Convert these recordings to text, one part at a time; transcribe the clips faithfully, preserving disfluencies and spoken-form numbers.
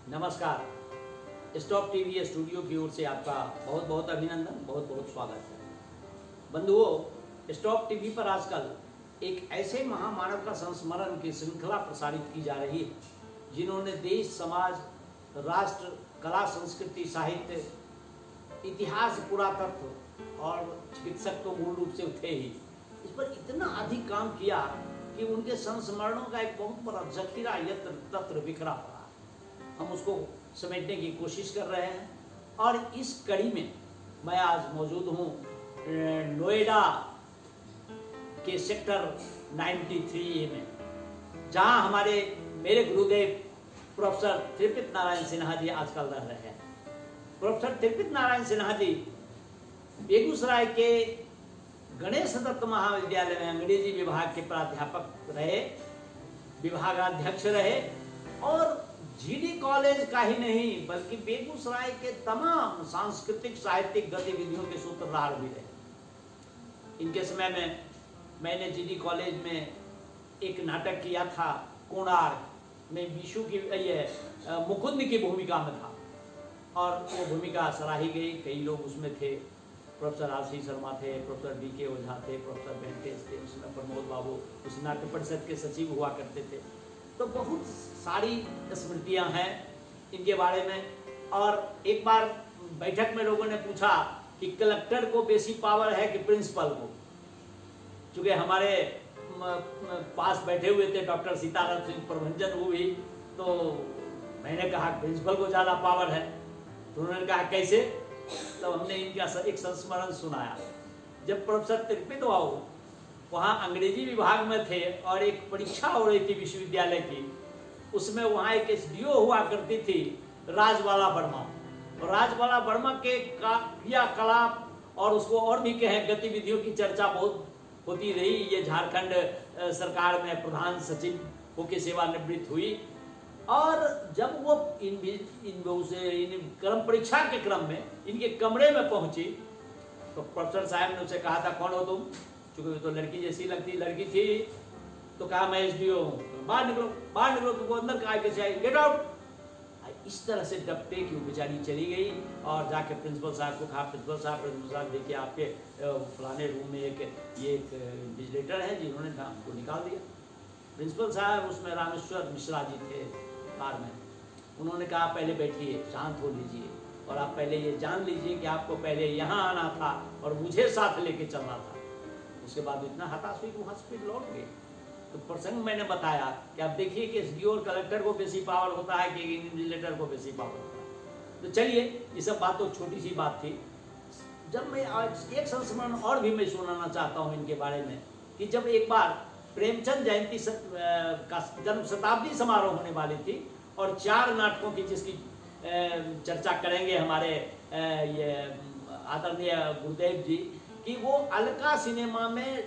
नमस्कार। Stop TV studio की ओर से आपका बहुत बहुत अभिनंदन, बहुत बहुत स्वागत है। बंधुओं, स्टॉप टीवी पर आजकल एक ऐसे महामानव का संस्मरण की श्रृंखला प्रसारित की जा रही है जिन्होंने देश, समाज, राष्ट्र, कला, संस्कृति, साहित्य, इतिहास, पुरातत्व और चिकित्सक तो मूल रूप से थे ही, इस पर इतना अधिक काम किया कि उनके संस्मरणों का एक बहुत बड़ा जखीरा यत्र तत्र बिखरा पड़ा। हम उसको समेटने की कोशिश कर रहे हैं और इस कड़ी में मैं आज मौजूद हूँ नोएडा के सेक्टर तिरानवे में, जहाँ हमारे मेरे गुरुदेव प्रोफेसर त्रिपित नारायण सिन्हा जी आजकल रह रहे हैं। प्रोफेसर त्रिपित नारायण सिन्हा जी बेगूसराय के गणेश दत्त महाविद्यालय में अंग्रेजी विभाग के प्राध्यापक रहे, विभागाध्यक्ष रहे और जीडी कॉलेज का ही नहीं बल्कि बेगूसराय के तमाम सांस्कृतिक साहित्यिक गतिविधियों के सूत्रधार भी रहे। इनके समय में मैंने जीडी कॉलेज में एक नाटक किया था, कोणार्क में विशु की ये मुकुंद की भूमिका में था और वो भूमिका सराही गई। कई लोग उसमें थे, प्रोफेसर आशीष शर्मा थे, प्रोफेसर डी के ओझा थे, प्रोफेसर वेंकटेश थे, उसमें प्रमोद बाबू उस नाट्य परिषद के सचिव हुआ करते थे। तो बहुत सारी स्मृतियां हैं इनके बारे में। और एक बार बैठक में लोगों ने पूछा कि कलेक्टर को बेसी पावर है कि प्रिंसिपल को। चूंकि हमारे पास बैठे हुए थे डॉक्टर सीताराम सिंह प्रभंजन, वो भी, तो मैंने कहा प्रिंसिपल को ज़्यादा पावर है। तो उन्होंने कहा कैसे? तो हमने इनका एक संस्मरण सुनाया। जब प्रोफेसर त्रिपित बाबू वहाँ अंग्रेजी विभाग में थे और एक परीक्षा हो रही थी विश्वविद्यालय की, उसमें वहाँ एक एसडीओ हुआ करती थी राजबाला वर्मा, और राजबाला वर्मा के क्रियाकलाप और उसको और भी कहें गतिविधियों की चर्चा बहुत होती रही। ये झारखंड सरकार में प्रधान सचिव होकर सेवानिवृत्त हुई और जब वो इन इन, इन क्रम परीक्षा के क्रम में इनके कमरे में पहुंची तो प्रोफेसर साहब ने उसे कहा था कौन हो तुम? चूंकि तो लड़की जैसी लगती लड़की थी, तो कहा मैं एसडीओ हूँ। बाहर निकलो, बाहर निकलो, तुमको अंदर कहा कैसे आई, गेट आउट। इस तरह से डपटे की बेचारी चली गई और जाके प्रिंसिपल साहब को कहा, प्रिंसिपल साहब प्रिंसिपल साहब देखिए आपके फलाने रूम में एक ये एक विजिलेटर है जिन्होंने हमको निकाल दिया। प्रिंसिपल साहब उसमें रामेश्वर मिश्रा जी थे कार में, उन्होंने कहा पहले बैठिए, शांत हो लीजिए और आप पहले ये जान लीजिए कि आपको पहले यहाँ आना था और मुझे साथ लेके चलना था। उसके बाद इतना हताश हुई कि वहाँ से फिर लौट गए। तो प्रसंग मैंने बताया कि आप देखिए कि एसडीओ और कलेक्टर को बेसी पावर होता है कि इन्विजिलेटर को बेसी पावर होता है। तो चलिए, ये सब बात तो छोटी सी बात थी। जब मैं आज एक संस्मरण और भी मैं सुनाना चाहता हूँ इनके बारे में कि जब एक बार प्रेमचंद जयंती का जन्म शताब्दी समारोह होने वाली थी और चार नाटकों की जिसकी चर्चा करेंगे हमारे ये आदरणीय गुरुदेव जी कि वो अलका सिनेमा में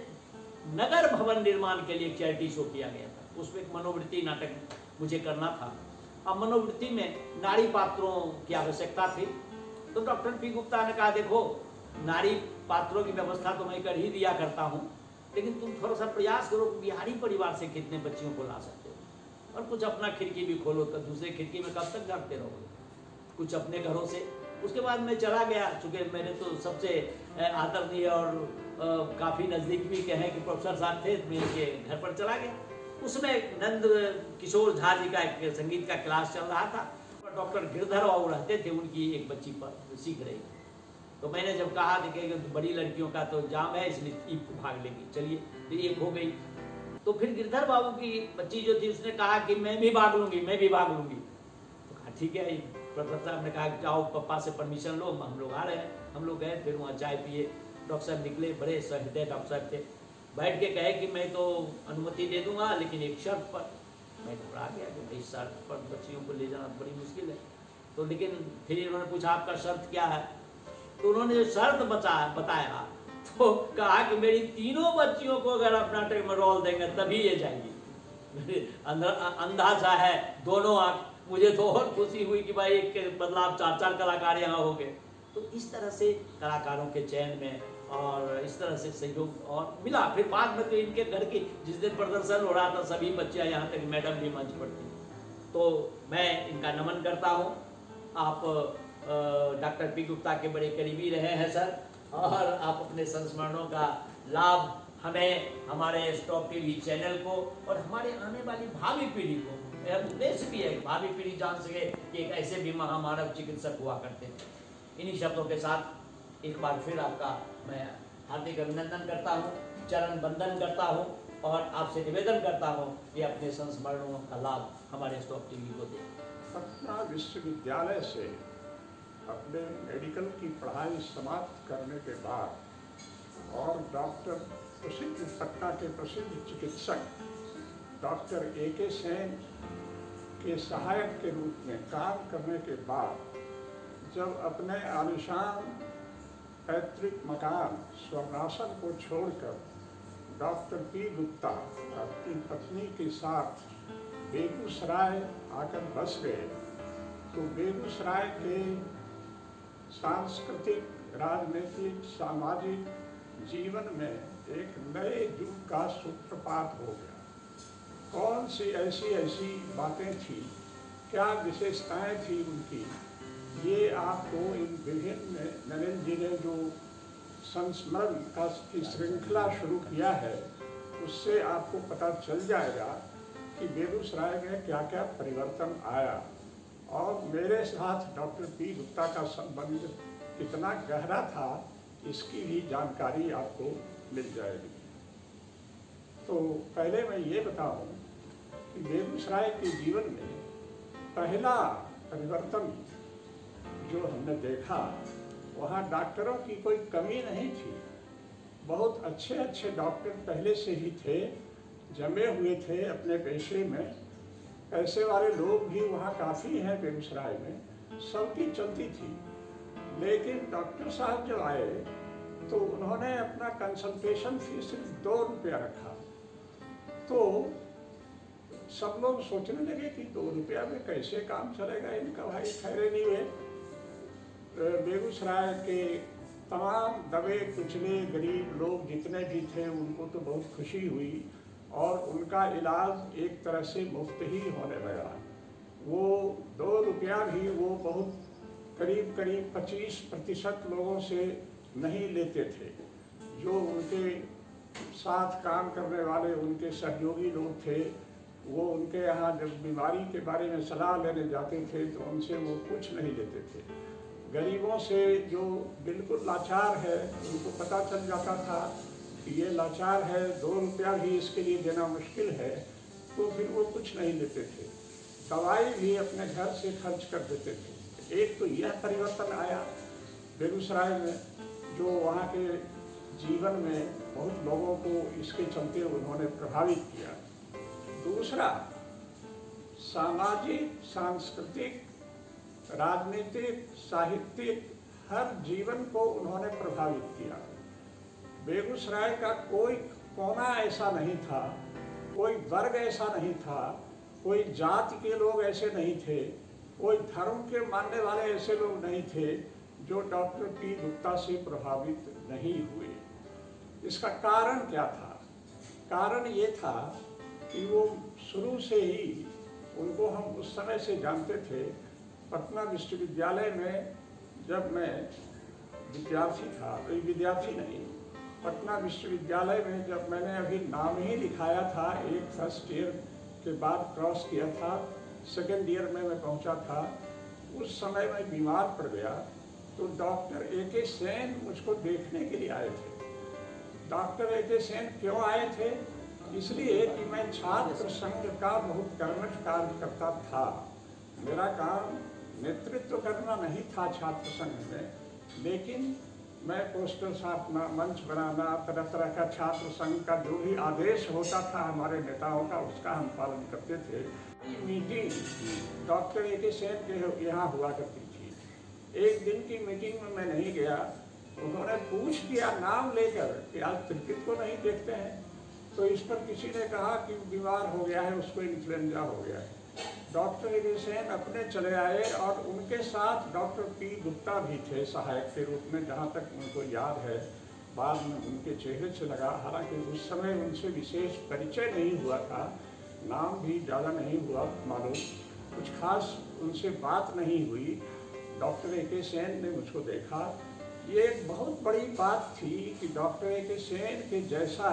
नगर भवन निर्माण के लिए चैरिटी शो किया गया था। उसमें एक मनोवृत्ति नाटक मुझे करना था और मनोवृत्ति में नारी पात्रों की आवश्यकता थी। तो डॉक्टर पी गुप्ता ने कहा देखो, नारी पात्रों की व्यवस्था तो मैं कर ही दिया करता हूँ, लेकिन तुम थोड़ा सा प्रयास करो बिहारी परिवार से कितने बच्चियों को ला सकते हो और कुछ अपना खिड़की भी खोलो, तो दूसरे खिड़की में कब तक जागते रहोगे, कुछ अपने घरों से। उसके बाद मैं चला गया, चूँकि मेरे तो सबसे आदरणीय और काफ़ी नज़दीक भी कहें कि प्रोफेसर साहब थे, मेरे घर पर चला गया। उसमें नंद किशोर झा जी का एक संगीत का क्लास चल रहा था और डॉक्टर गिरधर बाबू रहते थे, उनकी एक बच्ची पर सीख रही। तो मैंने जब कहा कि बड़ी लड़कियों का तो जाम है इसलिए भाग लेगी, चलिए, तो एक हो गई। तो फिर गिरधर बाबू की बच्ची जो थी उसने कहा कि मैं भी भाग लूँगी, मैं भी भाग लूँगी। तो कहा ठीक है। प्रोफेसर साहब ने कहा जाओ पापा से परमिशन लो, हम लोग आ रहे हैं। हम लोग गए, फिर वहाँ चाय पिए। डॉक्टर साहब निकले, बड़े सहृदय डॉक्टर साहब थे, बैठ के कहे कि मैं तो अनुमति दे दूंगा लेकिन एक शर्त पर। मैं घबरा गया कि भाई शर्त पर बच्चियों को ले जाना बड़ी मुश्किल है। तो लेकिन फिर इन्होंने पूछा आपका शर्त क्या है? तो उन्होंने जो शर्त बताया बताया तो कहा कि मेरी तीनों बच्चियों को अगर आप नाटक में रोल देंगे तभी ये जाएगी। अंधा सा है दोनों आँख। मुझे तो और खुशी हुई कि भाई एक बदलाव चार चार कलाकार यहाँ हो गए। तो इस तरह से कलाकारों के चयन में और इस तरह से सहयोग और मिला। फिर बाद में तो इनके घर की जिस दिन प्रदर्शन हो रहा था सभी बच्चियाँ यहाँ तक मैडम भी मंच पर थी। तो मैं इनका नमन करता हूँ। आप डॉक्टर पी गुप्ता के बड़े करीबी रहे हैं सर, और आप अपने संस्मरणों का लाभ हमें, हमारे स्टॉप टीवी चैनल को और हमारे आने वाली भावी पीढ़ी को, मेरा उद्देश्य भी है भावी पीढ़ी जान सके कि एक ऐसे भी महामानव चिकित्सक हुआ करते थे। इन्हीं शब्दों के साथ एक बार फिर आपका मैं हार्दिक अभिनंदन करता हूँ, चरण वंदन करता हूँ और आपसे निवेदन करता हूँ कि अपने संस्मरणों का लाभ हमारे स्टॉप टीवी को दें। पटना विश्वविद्यालय से अपने मेडिकल की पढ़ाई समाप्त करने के बाद और डॉक्टर प्रसिद्ध पटना के प्रसिद्ध चिकित्सक डॉक्टर ए के सेन के सहायक के रूप में काम करने के बाद जब अपने आलिशान पैतृक मकान स्वर्णासन को छोड़कर डॉक्टर पी गुप्ता अपनी पत्नी के साथ बेगूसराय आकर बस गए, तो बेगूसराय के सांस्कृतिक, राजनीतिक, सामाजिक जीवन में एक नए युग का सूत्रपात हो गया। कौन सी ऐसी ऐसी बातें थी, क्या विशेषताएं थी उनकी, ये आपको इन विभिन्न नरेंद्र जी ने जो संस्मरण का की श्रृंखला शुरू किया है उससे आपको पता चल जाएगा कि बेगूसराय में क्या क्या परिवर्तन आया और मेरे साथ डॉक्टर पी गुप्ता का संबंध कितना गहरा था, इसकी भी जानकारी आपको मिल जाएगी। तो पहले मैं ये बताऊं कि बेगूसराय के जीवन में पहला परिवर्तन जो हमने देखा, वहाँ डॉक्टरों की कोई कमी नहीं थी। बहुत अच्छे अच्छे डॉक्टर पहले से ही थे, जमे हुए थे अपने पेशे में। पैसे वाले लोग भी वहाँ काफ़ी हैं बेगूसराय में, सबकी चलती थी। लेकिन डॉक्टर साहब जब आए तो उन्होंने अपना कंसल्टेशन फीस सिर्फ दो रुपया रखा। तो सब लोग सोचने लगे कि दो रुपया में कैसे काम चलेगा इनका। भाई ठहरे नहीं हुए, बेगूसराय के तमाम दबे कुचले गरीब लोग जितने भी थे उनको तो बहुत खुशी हुई और उनका इलाज एक तरह से मुफ्त ही होने लगा। वो दो रुपया भी वो बहुत करीब करीब पच्चीस प्रतिशत लोगों से नहीं लेते थे। जो उनके साथ काम करने वाले उनके सहयोगी लोग थे, वो उनके यहाँ जब बीमारी के बारे में सलाह लेने जाते थे तो उनसे वो कुछ नहीं लेते थे। गरीबों से जो बिल्कुल लाचार है उनको पता चल जाता था कि ये लाचार है, दो रुपया भी इसके लिए देना मुश्किल है, तो फिर वो कुछ नहीं लेते थे। दवाई भी अपने घर से खर्च कर देते थे। एक तो यह परिवर्तन आया बेगूसराय में, जो वहाँ के जीवन में बहुत लोगों को इसके चलते उन्होंने प्रभावित किया। दूसरा, सामाजिक, सांस्कृतिक, राजनीतिक, साहित्यिक हर जीवन को उन्होंने प्रभावित किया। बेगूसराय का कोई कोना ऐसा नहीं था, कोई वर्ग ऐसा नहीं था, कोई जाति के लोग ऐसे नहीं थे, कोई धर्म के मानने वाले ऐसे लोग नहीं थे जो डॉक्टर पी गुप्ता से प्रभावित नहीं हुए। इसका कारण क्या था? कारण ये था कि वो शुरू से ही, उनको हम उस समय से जानते थे। पटना विश्वविद्यालय में जब मैं विद्यार्थी था, तो विद्यार्थी नहीं, पटना विश्वविद्यालय में जब मैंने अभी नाम ही लिखाया था, एक फर्स्ट ईयर के बाद क्रॉस किया था, सेकेंड ईयर में मैं पहुंचा था, उस समय मैं बीमार पड़ गया। तो डॉक्टर ए के सेन मुझको देखने के लिए आए थे। डॉक्टर ए के सेन क्यों आए थे? इसलिए कि मैं छात्र संघ का बहुत कर्मठ कार्य करता था। मेरा काम नेतृत्व करना नहीं था छात्र संघ में, लेकिन मैं पोस्टर छापना, मंच बनाना, तरह तरह का छात्र संघ का जो भी आदेश होता था हमारे नेताओं का, उसका हम पालन करते थे। Meeting doctor A K Sen के यहाँ हुआ करती थी। एक दिन की मीटिंग में मैं नहीं गया, उन्होंने पूछ दिया नाम लेकर कि आज त्रिपित को नहीं देखते हैं। तो इस पर किसी ने कहा कि बीमार हो गया है, उसको इन्फ्लुएंजा हो गया है। डॉक्टर ए के सेन अपने चले आए और उनके साथ डॉक्टर पी गुप्ता भी थे सहायक के रूप में, जहाँ तक उनको याद है। बाद में उनके चेहरे से लगा, हालांकि उस समय उनसे विशेष परिचय नहीं हुआ था, नाम भी ज़्यादा नहीं हुआ मालूम। कुछ खास उनसे बात नहीं हुई। डॉक्टर ए के सेन ने मुझको देखा। ये एक बहुत बड़ी बात थी कि डॉक्टर ए के सेन के जैसा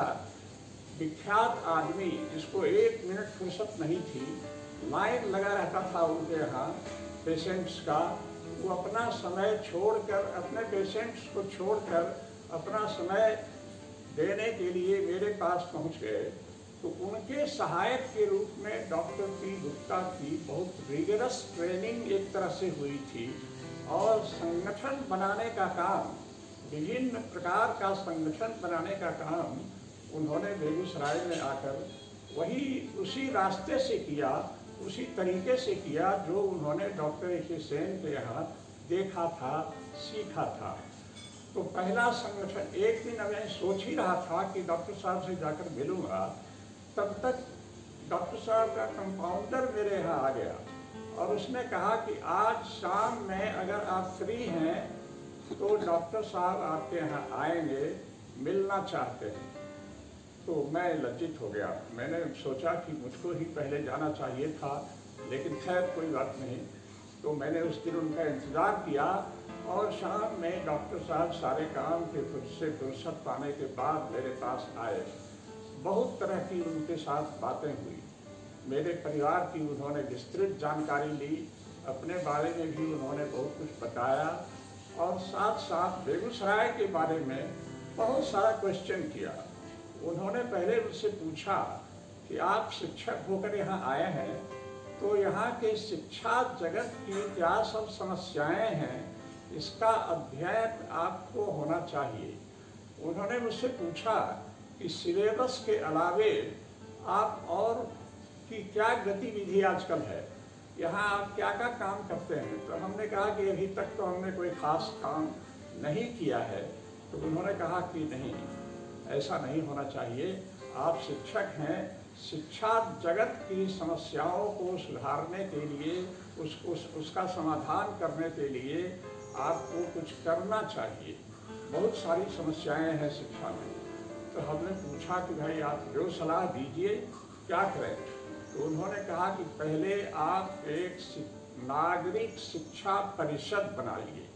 विख्यात आदमी, जिसको एक मिनट फुर्सत नहीं थी, लाइन लगा रहता था उनके यहाँ पेशेंट्स का, वो अपना समय छोड़कर, अपने पेशेंट्स को छोड़कर अपना समय देने के लिए मेरे पास पहुँच गए। तो उनके सहायक के रूप में डॉक्टर पी गुप्ता की बहुत रिगरस ट्रेनिंग एक तरह से हुई थी और संगठन बनाने का काम, विभिन्न प्रकार का संगठन बनाने का काम उन्होंने बेगूसराय में आकर वही उसी रास्ते से किया, उसी तरीके से किया जो उन्होंने डॉक्टर ए के सेन के यहाँ देखा था, सीखा था। तो पहला संगठन, एक दिन मैं सोच ही रहा था कि डॉक्टर साहब से जाकर मिलूंगा, तब तक डॉक्टर साहब का कंपाउंडर मेरे यहाँ आ गया और उसने कहा कि आज शाम में अगर आप फ्री हैं तो डॉक्टर साहब आपके यहाँ आएंगे, मिलना चाहते हैं। तो मैं लज्जित हो गया। मैंने सोचा कि मुझको ही पहले जाना चाहिए था, लेकिन खैर कोई बात नहीं। तो मैंने उस दिन उनका इंतज़ार किया और शाम में डॉक्टर साहब सारे काम के से फुर्सत पाने के बाद मेरे पास आए। बहुत तरह की उनके साथ बातें हुई, मेरे परिवार की उन्होंने विस्तृत जानकारी ली, अपने बारे में भी उन्होंने बहुत कुछ बताया और साथ साथ बेगूसराय के बारे में बहुत सारा क्वेश्चन किया। उन्होंने पहले मुझसे पूछा कि आप शिक्षक होकर यहाँ आए हैं तो यहाँ के शिक्षा जगत की क्या सब समस्याएं हैं, इसका अध्ययन आपको होना चाहिए। उन्होंने मुझसे पूछा कि सिलेबस के अलावे आप और की क्या गतिविधि आजकल है, यहाँ आप क्या क्या काम करते हैं। तो हमने कहा कि अभी तक तो हमने कोई खास काम नहीं किया है। तो उन्होंने कहा कि नहीं, ऐसा नहीं होना चाहिए, आप शिक्षक हैं, शिक्षा जगत की समस्याओं को सुधारने के लिए, उस, उस उसका समाधान करने के लिए आपको कुछ करना चाहिए। बहुत सारी समस्याएं हैं शिक्षा में। तो हमने पूछा कि भाई आप जो सलाह दीजिए, क्या करें। तो उन्होंने कहा कि पहले आप एक नागरिक शिक्षा परिषद बनाइए,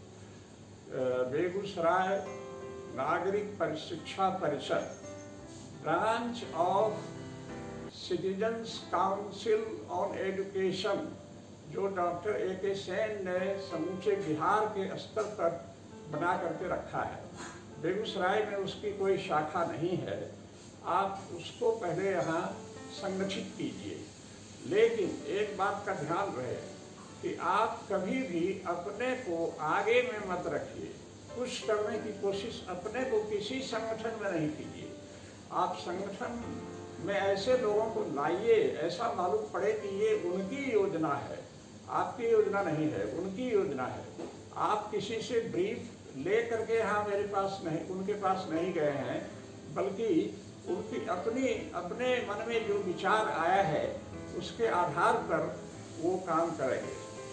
बेगूसराय नागरिक शिक्षा परिषद, branch of citizens council on education, जो डॉक्टर ए के सेन ने समूचे बिहार के स्तर पर बना करके रखा है। बेगूसराय में उसकी कोई शाखा नहीं है। आप उसको पहले यहाँ संगठित कीजिए, लेकिन एक बात का ध्यान रहे कि आप कभी भी अपने को आगे में मत रखिए। कुछ करने की कोशिश अपने को किसी संगठन में नहीं कीजिए। आप संगठन में ऐसे लोगों को लाइए, ऐसा मालूम पड़े कि ये उनकी योजना है, आपकी योजना नहीं है, उनकी योजना है। आप किसी से ब्रीफ ले करके यहाँ मेरे पास नहीं, उनके पास नहीं गए हैं, बल्कि उनकी अपनी अपने मन में जो विचार आया है उसके आधार पर वो काम करेंगे।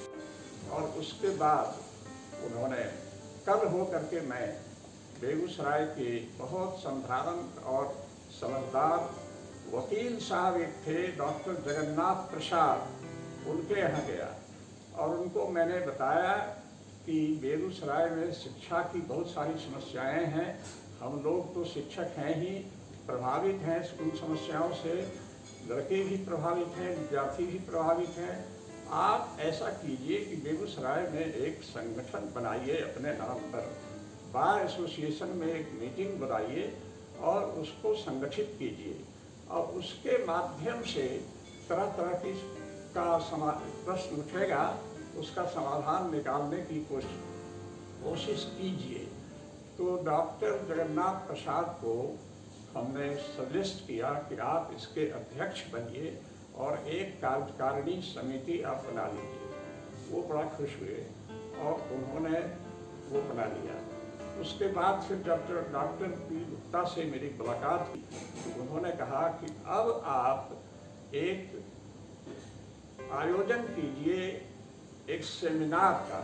और उसके बाद उन्होंने, कल हो करके मैं बेगूसराय के बहुत संधारण और समझदार वकील साहब एक थे, डॉक्टर जगन्नाथ प्रसाद, उनके यहाँ गया और उनको मैंने बताया कि बेगूसराय में शिक्षा की बहुत सारी समस्याएं हैं। हम लोग तो शिक्षक हैं ही, प्रभावित हैं स्कूल समस्याओं से, लड़के भी प्रभावित हैं, विद्यार्थी भी प्रभावित हैं। आप ऐसा कीजिए कि बेगूसराय में एक संगठन बनाइए अपने नाम पर, बार एसोसिएशन में एक मीटिंग बनाइए और उसको संगठित कीजिए और उसके माध्यम से तरह तरह की का समा प्रश्न उठेगा, उसका समाधान निकालने की कोशिश कोशिश कीजिए। तो डॉक्टर जगन्नाथ प्रसाद को हमने सजेस्ट किया कि आप इसके अध्यक्ष बनिए और एक कार्यकारिणी समिति आप बना लीजिए। वो बड़ा खुश हुए और उन्होंने वो बना लिया। उसके बाद फिर जब डॉक्टर पी गुप्ता से मेरी मुलाकात हुई तो उन्होंने कहा कि अब आप एक आयोजन कीजिए एक सेमिनार का।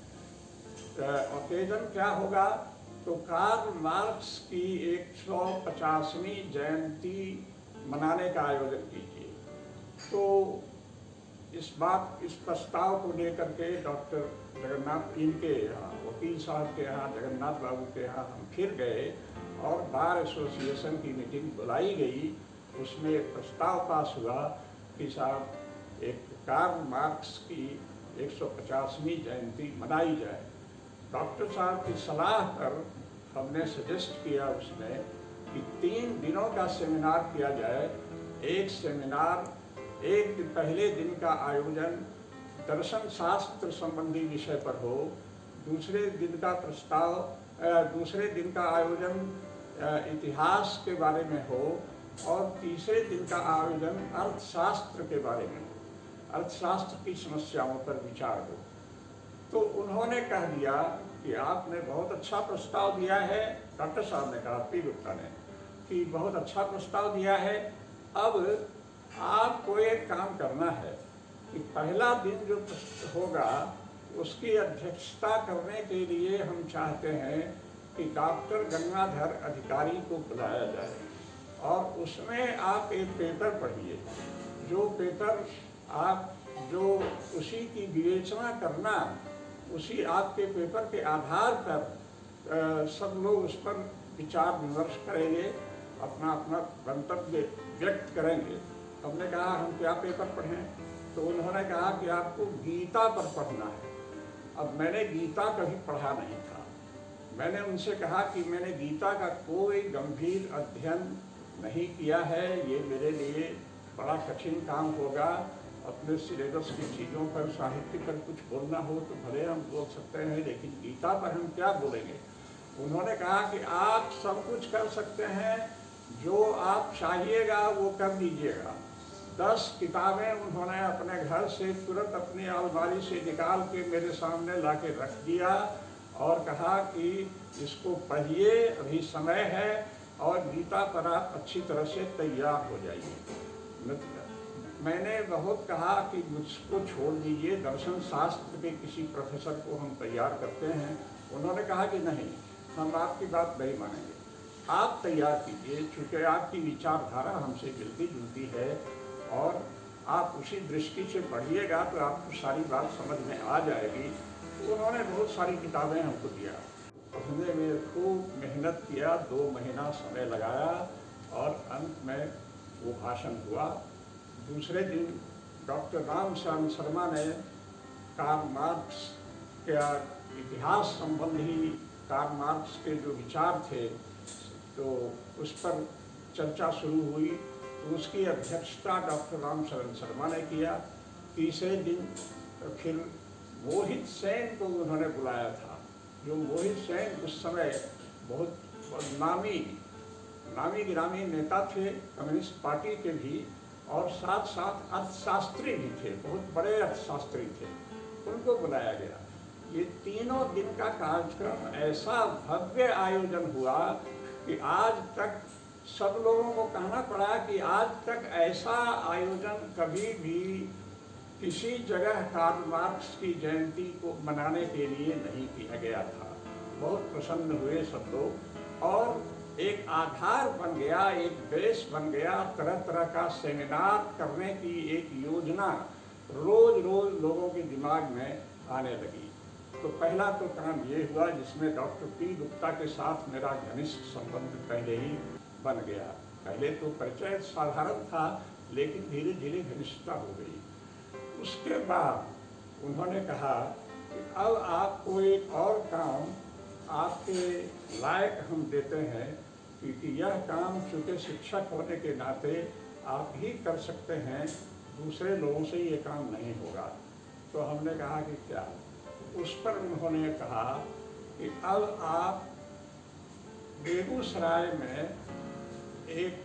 ओकेजन क्या होगा, तो कार्ल मार्क्स की एक सौ पचासवीं जयंती मनाने का आयोजन कीजिए। तो इस बात इस प्रस्ताव को लेकर के डॉक्टर जगन्नाथ इनके यहाँ वकील साहब के यहाँ जगन्नाथ बाबू के यहाँ हम फिर गए और बार एसोसिएशन की मीटिंग बुलाई गई। उसमें एक प्रस्ताव पास हुआ कि साहब एक कार्ल मार्क्स की एक सौ पचासवीं जयंती मनाई जाए। डॉक्टर साहब की सलाह पर हमने सजेस्ट किया उसमें कि तीन दिनों का सेमिनार किया जाए। एक सेमिनार एक दिन पहले दिन का आयोजन दर्शन शास्त्र संबंधी विषय पर हो, दूसरे दिन का प्रस्ताव दूसरे दिन का आयोजन इतिहास के बारे में हो और तीसरे दिन का आयोजन अर्थशास्त्र के बारे में हो, अर्थशास्त्र की समस्याओं पर विचार हो। तो उन्होंने कह दिया कि आपने बहुत अच्छा प्रस्ताव दिया है, डॉक्टर साहब ने कहा, पी गुप्ता ने, कि बहुत अच्छा प्रस्ताव दिया है। अब आपको एक काम करना है कि पहला दिन जो होगा उसकी अध्यक्षता करने के लिए हम चाहते हैं कि डॉक्टर गंगाधर अधिकारी को बुलाया जाए और उसमें आप एक पेपर पढ़िए। जो पेपर आप जो उसी की विवेचना करना, उसी आपके पेपर के आधार पर आ, सब लोग उस पर विचार विमर्श करेंगे, अपना अपना गंतव्य व्यक्त करेंगे। हमने कहा हम क्या पेपर पढ़ें? तो उन्होंने कहा कि आपको गीता पर पढ़ना है। अब मैंने गीता कभी पढ़ा नहीं था। मैंने उनसे कहा कि मैंने गीता का कोई गंभीर अध्ययन नहीं किया है, ये मेरे लिए बड़ा कठिन काम होगा। अपने सिलेबस की चीज़ों पर, साहित्य पर कुछ बोलना हो तो भले हम बोल सकते हैं, लेकिन गीता पर हम क्या बोलेंगे? उन्होंने कहा कि आप सब कुछ कर सकते हैं, जो आप चाहिएगा वो कर दीजिएगा। दस किताबें उन्होंने अपने घर से तुरंत अपनी अलमारी से निकाल के मेरे सामने ला के रख दिया और कहा कि इसको पढ़िए, अभी समय है और गीता पर आप अच्छी तरह से तैयार हो जाइए। मैंने बहुत कहा कि मुझको छोड़ दीजिए, दर्शन शास्त्र के किसी प्रोफेसर को हम तैयार करते हैं। उन्होंने कहा कि नहीं, हम आपकी बात नहीं मानेंगे, आप तैयार कीजिए, चूँकि आपकी विचारधारा हमसे मिलती जुलती है और आप उसी दृष्टि से पढ़िएगा तो आपको सारी बात समझ में आ जाएगी। तो उन्होंने बहुत सारी किताबें हमको दिया। पढ़ने में खूब मेहनत किया, दो महीना समय लगाया और अंत में वो भाषण हुआ। दूसरे दिन डॉक्टर रामश्याम शर्मा ने कार्ल मार्क्स के इतिहास संबंधी कार्ल मार्क्स के जो विचार थे तो उस पर चर्चा शुरू हुई। तो उसकी अध्यक्षता डॉक्टर रामशरण शर्मा ने किया। तीसरे दिन फिर मोहित सेन को उन्होंने बुलाया था, जो मोहित सेन उस समय बहुत नामी नामी गिरामी नेता थे कम्युनिस्ट पार्टी के भी, और साथ साथ अर्थशास्त्री भी थे, बहुत बड़े अर्थशास्त्री थे, उनको बुलाया गया। ये तीनों दिन का कार्यक्रम ऐसा भव्य आयोजन हुआ कि आज तक सब लोगों को कहना पड़ा कि आज तक ऐसा आयोजन कभी भी किसी जगह कार्ल मार्क्स की जयंती को मनाने के लिए नहीं किया गया था। बहुत प्रसन्न हुए सब लोग और एक आधार बन गया, एक बेस बन गया। तरह तरह का सेमिनार करने की एक योजना रोज रोज लोगों के दिमाग में आने लगी। तो पहला तो काम ये हुआ जिसमें डॉक्टर पी गुप्ता के साथ मेरा घनिष्ठ संबंध पहले ही बन गया। पहले तो परिचय साधारण था, लेकिन धीरे धीरे घनिष्ठता हो गई। उसके बाद उन्होंने कहा कि अब आपको एक और काम आपके लायक हम देते हैं, क्योंकि यह काम चूँकि शिक्षक होने के नाते आप ही कर सकते हैं, दूसरे लोगों से ये काम नहीं होगा। तो हमने कहा कि क्या? उस पर उन्होंने कहा कि अब आप बेगूसराय में एक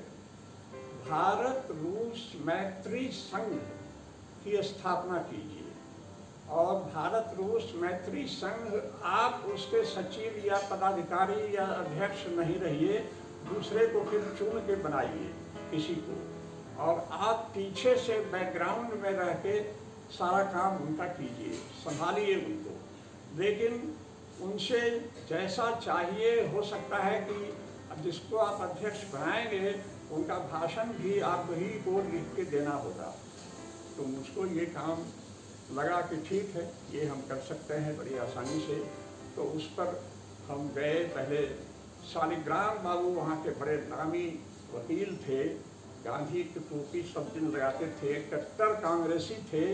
भारत रूस मैत्री संघ की स्थापना कीजिए और भारत रूस मैत्री संघ आप उसके सचिव या पदाधिकारी या अध्यक्ष नहीं रहिए, दूसरे को फिर चुन के बनाइए किसी को, और आप पीछे से बैकग्राउंड में रह के सारा काम उनका कीजिए, संभालिए उनको। लेकिन उनसे जैसा चाहिए, हो सकता है कि जिसको आप अध्यक्ष बनाएंगे उनका भाषण भी आप ही को लिख के देना होगा। तो मुझको ये काम लगा कि ठीक है, ये हम कर सकते हैं बड़ी आसानी से। तो उस पर हम गए। पहले शालिग्राम बाबू वहाँ के बड़े नामी वकील थे, गांधी की टोपी सब दिन लगाते थे, कट्टर कांग्रेसी थे,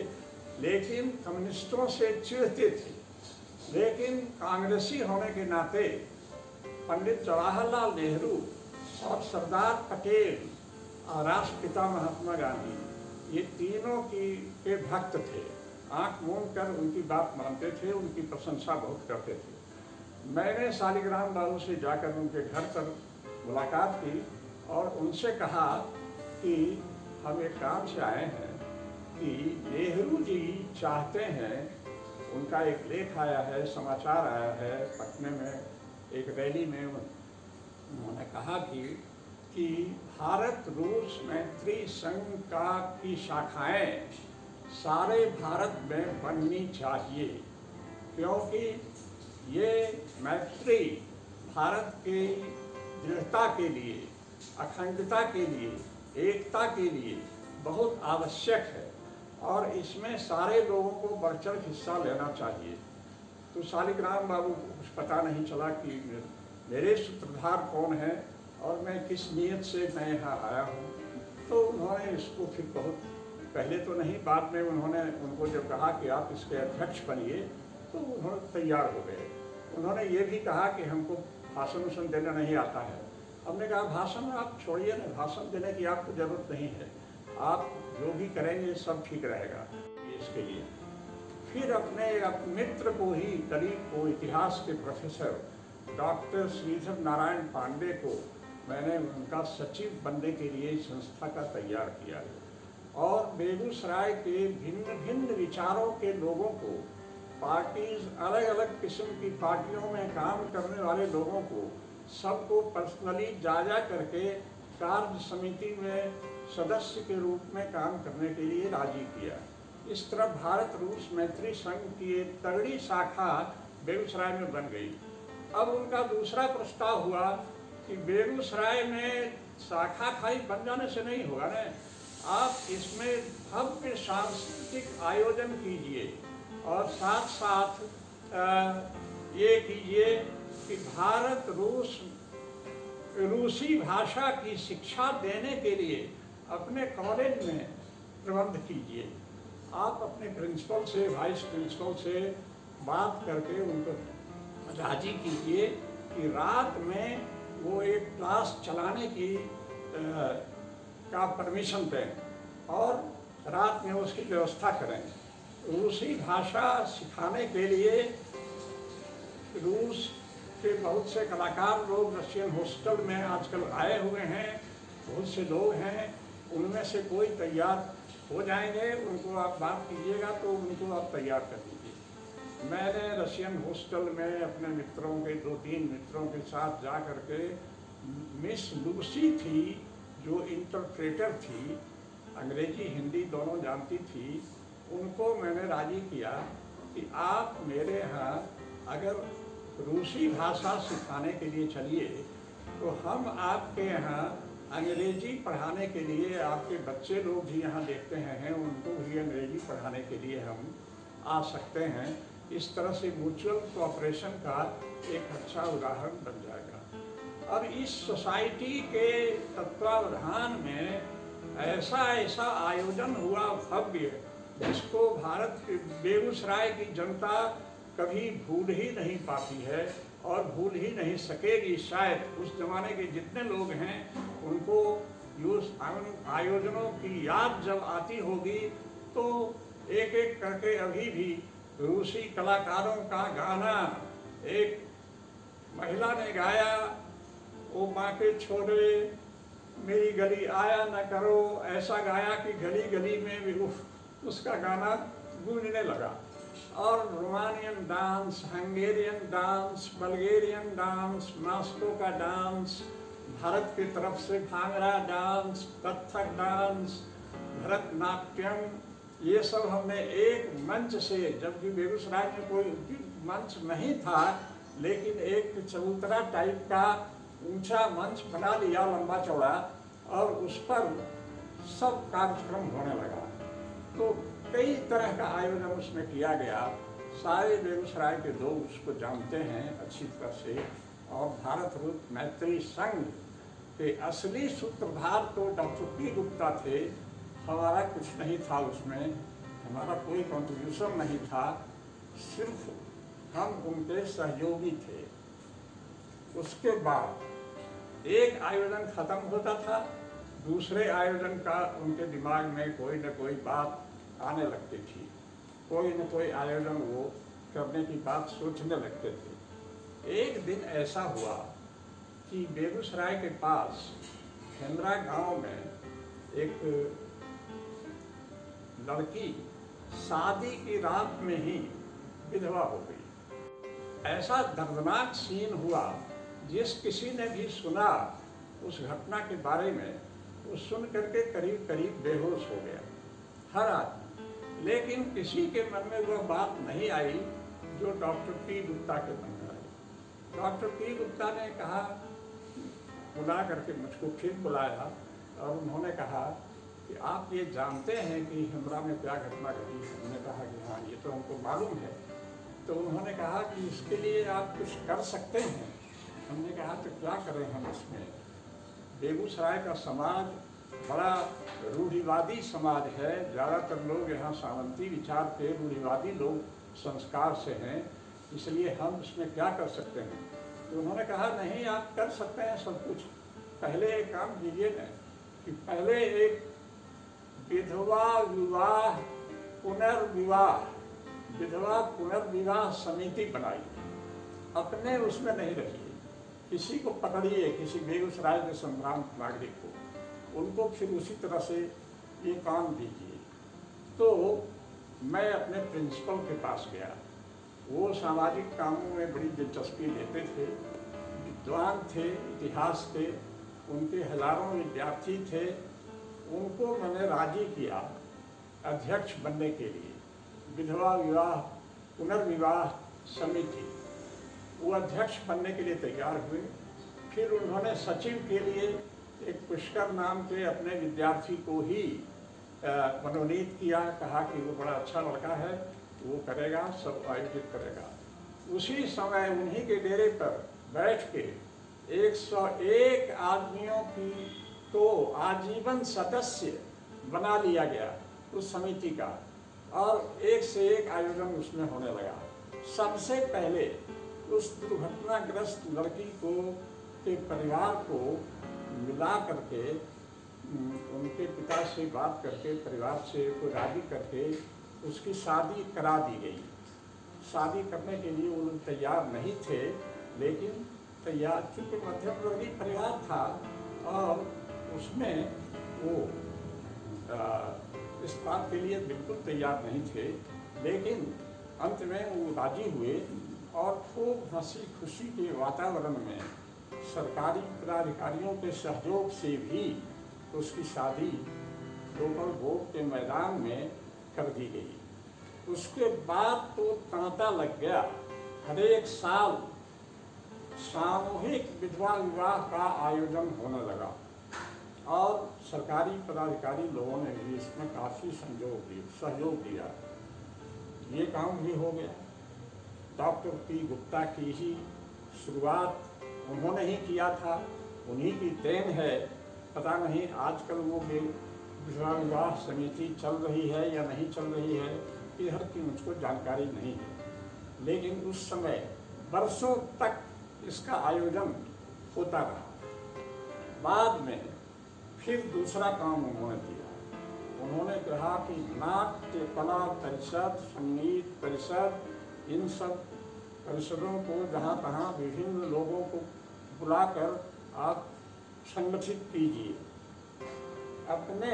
लेकिन कम्युनिस्टों से चिढ़ते थे। लेकिन कांग्रेसी होने के नाते पंडित जवाहरलाल नेहरू और सरदार पटेल और राष्ट्रपिता महात्मा गांधी, ये तीनों की के भक्त थे। आंख मूंद कर उनकी बात मानते थे, उनकी प्रशंसा बहुत करते थे। मैंने शालिग्राम बाबू से जाकर उनके घर पर मुलाकात की और उनसे कहा कि हम एक काम से आए हैं कि नेहरू जी चाहते हैं, उनका एक लेख आया है, समाचार आया है पटने में एक रैली में, उन्होंने कहा कि कि भारत रूस मैत्री संघ का की शाखाएं सारे भारत में बननी चाहिए, क्योंकि ये मैत्री भारत की दृढ़ता के लिए, अखंडता के लिए, एकता के लिए बहुत आवश्यक है और इसमें सारे लोगों को बढ़ चढ़ हिस्सा लेना चाहिए। तो शालिग्राम बाबू को कुछ पता नहीं चला कि मेरे सूत्रधार कौन है और मैं किस नियत से मैं यहाँ आया हूँ। तो उन्होंने इसको फिर बहुत पहले तो नहीं, बाद में उन्होंने उनको जब कहा कि आप इसके अध्यक्ष बनिए तो उन्होंने तैयार हो गए। उन्होंने ये भी कहा कि हमको भाषण उषण देना नहीं आता है। हमने कहा भाषण आप छोड़िए ना, भाषण देने की आपको ज़रूरत नहीं है, आप जो भी करेंगे सब ठीक रहेगा इसके लिए। फिर अपने अप मित्र को ही, करीब को, इतिहास के प्रोफेसर डॉक्टर श्रीधर नारायण पांडे को मैंने उनका सचिव बनने के लिए संस्था का तैयार किया और बेगूसराय के भिन्न भिन्न विचारों के लोगों को, पार्टीज, अलग अलग किस्म की पार्टियों में काम करने वाले लोगों को सबको पर्सनली जा जा करके कार्य समिति में सदस्य के रूप में काम करने के लिए राजी किया। इस तरह भारत रूस मैत्री संघ की एक तगड़ी शाखा बेगूसराय में बन गई। अब उनका दूसरा प्रस्ताव हुआ कि बेगूसराय में शाखा खाली बन जाने से नहीं होगा ना, आप इसमें भव्य सांस्कृतिक आयोजन कीजिए और साथ साथ ये कीजिए कि भारत रूस रूसी भाषा की शिक्षा देने के लिए अपने कॉलेज में प्रबंध कीजिए। आप अपने प्रिंसिपल से, वाइस प्रिंसिपल से बात करके उनको राजी कीजिए कि रात में वो एक क्लास चलाने की आ, का परमिशन दें और रात में उसकी व्यवस्था करें। रूसी भाषा सिखाने के लिए रूस के बहुत से कलाकार लोग रशियन हॉस्टल में आजकल आए हुए हैं, बहुत से लोग हैं, उनमें से कोई तैयार हो जाएंगे, उनको आप बात कीजिएगा तो उनको आप तैयार कर दीजिए। मैंने रशियन हॉस्टल में अपने मित्रों के, दो तीन मित्रों के साथ जा कर के, मिस लूसी थी जो इंटरप्रेटर थी, अंग्रेजी हिंदी दोनों जानती थी, उनको मैंने राजी किया कि आप मेरे यहाँ अगर रूसी भाषा सिखाने के लिए चलिए तो हम आपके यहाँ अंग्रेजी पढ़ाने के लिए, आपके बच्चे लोग भी यहाँ देखते हैं, उनको भी अंग्रेजी पढ़ाने के लिए हम आ सकते हैं। इस तरह से म्यूचुअल कोऑपरेशन का एक अच्छा उदाहरण बन जाएगा। अब इस सोसाइटी के तत्वावधान में ऐसा ऐसा आयोजन हुआ भव्य, जिसको भारत के बेगूसराय की जनता कभी भूल ही नहीं पाती है और भूल ही नहीं सकेगी। शायद उस जमाने के जितने लोग हैं उनको उस आयोजनों की याद जब आती होगी तो एक एक करके अभी भी रूसी कलाकारों का गाना, एक महिला ने गाया, वो माँ के छोड़े मेरी गली आया न करो, ऐसा गाया कि गली गली में भी उसका गाना गूंजने लगा। और Romanian dance, Hungarian dance, Bulgarian dance, Moscow का डांस, भारत की तरफ से भांगड़ा डांस, कथक डांस, भरतनाट्यम, ये सब हमने एक मंच से, जबकि बेगूसराय में कोई मंच नहीं था, लेकिन एक चबूतरा टाइप का ऊंचा मंच बना लिया, लंबा चौड़ा, और उस पर सब कार्यक्रम होने लगा। तो कई तरह का आयोजन उसमें किया गया। सारे बेगूसराय के लोग उसको जानते हैं अच्छी तरह से। और भारत रूप मैत्री संघ के असली सूत्रधार तो डॉक्टर पी गुप्ता थे। हमारा कुछ नहीं था उसमें, हमारा कोई कंट्रीब्यूशन नहीं था, सिर्फ हम उनके सहयोगी थे। उसके बाद एक आयोजन खत्म होता था, दूसरे आयोजन का उनके दिमाग में कोई न कोई बात आने लगती थी, कोई न कोई आयोजन वो करने की बात सोचने लगते थे। एक दिन ऐसा हुआ कि बेगूसराय के पास हेमरा गांव में एक लड़की शादी की रात में ही विधवा हो गई। ऐसा दर्दनाक सीन हुआ, जिस किसी ने भी सुना उस घटना के बारे में, वो सुन करके करीब करीब बेहोश हो गया हर आदमी। लेकिन किसी के मन में वह बात नहीं आई जो डॉक्टर पी गुप्ता के मन में आई। डॉक्टर पी गुप्ता ने कहा, बुला करके मुझको फिर बुलाया और उन्होंने कहा कि आप ये जानते हैं कि हिमरा में क्या घटना घटी? हमने कहा कि हाँ, ये तो हमको मालूम है। तो उन्होंने कहा कि इसके लिए आप कुछ कर सकते हैं। हमने कहा तो क्या करें हम इसमें? बेगूसराय का समाज बड़ा रूढ़िवादी समाज है, ज़्यादातर लोग यहाँ सामंती विचार के रूढ़िवादी लोग संस्कार से हैं, इसलिए हम इसमें क्या कर सकते हैं? तो उन्होंने कहा नहीं, आप कर सकते हैं सब कुछ। पहले एक काम कीजिए ना कि पहले एक विधवा विवाह पुनर्विवाह विधवा पुनर्विवाह समिति बनाई। अपने उसमें नहीं रहिए, किसी को पकड़िए, किसी बेगूसराय के संभ्रांत नागरिक को, उनको फिर उसी तरह से ये काम दीजिए। तो मैं अपने प्रिंसिपल के पास गया। वो सामाजिक कामों में बड़ी दिलचस्पी लेते थे, विद्वान थे, इतिहास थे, उनके हजारों विद्यार्थी थे। उनको मैंने राजी किया अध्यक्ष बनने के लिए, विधवा विवाह पुनर्विवाह समिति। वो अध्यक्ष बनने के लिए तैयार हुए। फिर उन्होंने सचिव के लिए एक पुष्कर नाम के अपने विद्यार्थी को ही मनोनीत किया, कहा कि वो बड़ा अच्छा लड़का है, वो करेगा, सब आयोजित करेगा। उसी समय उन्हीं के डेरे पर बैठ के एक सौ एक आदमियों की तो आजीवन सदस्य बना लिया गया उस समिति का, और एक से एक आयोजन उसमें होने लगा। सबसे पहले उस दुर्घटनाग्रस्त लड़की को के परिवार को मिला करके, उनके पिता से बात करके, परिवार से को राजी करके उसकी शादी करा दी गई। शादी करने के लिए वो लोग तैयार नहीं थे, लेकिन तैयार, चूँकि मध्यम वर्गीय परिवार था और उसमें वो आ, इस बात के लिए बिल्कुल तैयार नहीं थे, लेकिन अंत में वो राजी हुए और खूब हंसी खुशी के वातावरण में सरकारी पदाधिकारियों के सहयोग से भी उसकी शादी लोकल वोट के मैदान में कर दी गई। उसके बाद तो तांता लग गया। हर एक साल सामूहिक विधवा विवाह का आयोजन होने लगा और सरकारी पदाधिकारी लोगों ने भी इसमें काफ़ी सहयोग दिया सहयोग दिया ये काम भी हो गया। डॉक्टर पी गुप्ता की ही शुरुआत उन्होंने ही किया था, उन्हीं की देन है। पता नहीं आजकल वो विधवा विवाह समिति चल रही है या नहीं चल रही है, इधर की मुझको जानकारी नहीं है, लेकिन उस समय वर्षों तक इसका आयोजन होता रहा। बाद में फिर दूसरा काम उन्होंने किया। उन्होंने कहा कि नाट्य कला परिषद, संगीत परिषद, इन सब परिषदों को जहाँ तहाँ विभिन्न लोगों को बुलाकर आप संगठित कीजिए। अपने